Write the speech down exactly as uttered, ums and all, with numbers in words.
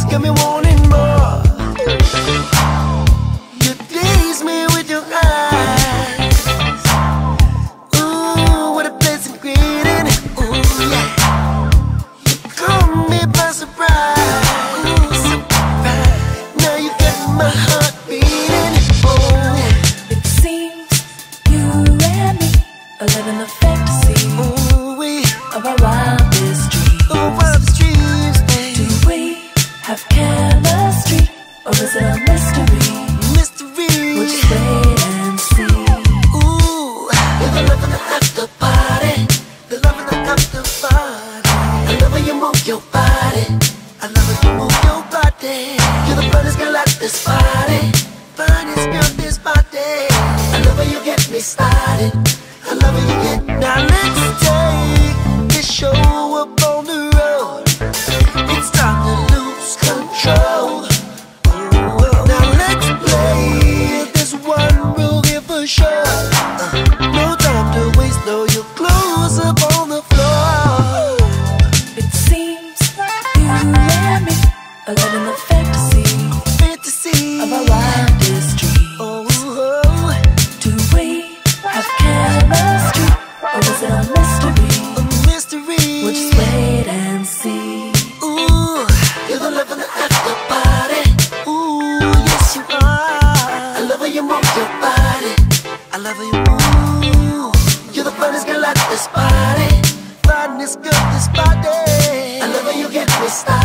got me wanting more. You tease me with your eyes. Ooh, what a pleasant greeting. Ooh, yeah. You caught me by surprise. Ooh, surprise. Now you got my heart beating. Oh, it seems you and me are living the fantasy ooh, we of our wildest dreams. oh, wildest dreams, babe. Do we have chemistry, or is it a mystery? Mystery. We'll just wait and see. Ooh, you're the love in the after party. The love in the after party. I love how you move your body. I love how you move your body. You're the finest girl at this party. Finest girl at this party. I love how you get me started. I love how you get. Now let's take this show up on the road. It's time to lose control. Ooh, now let's play this one real here for sure. Uh, no time to waste, no, your clothes up on the floor. It seems you and me are living the fantasy Fantasy of our wildest dreams. Oh, oh, Do we have chemistry, or is it a mystery? a mystery. We'll just wait and see. Ooh, you're the love in the after party. Ooh, yes you are. I love how you move your body. I love how you move. You're the finest girl at this party. Finest girl at this party. I love how you get me started.